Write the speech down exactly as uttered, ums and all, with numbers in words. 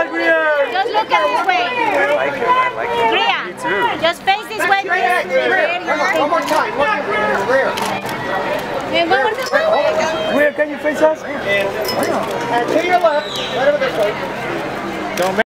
Bye, Greer. Just look at this way. I like it. I like it. Greer, Me too. just face this way. Come on, one more time. Look at Greer. And one more time. Greer, can you face us? And to your left, right over this way. Don't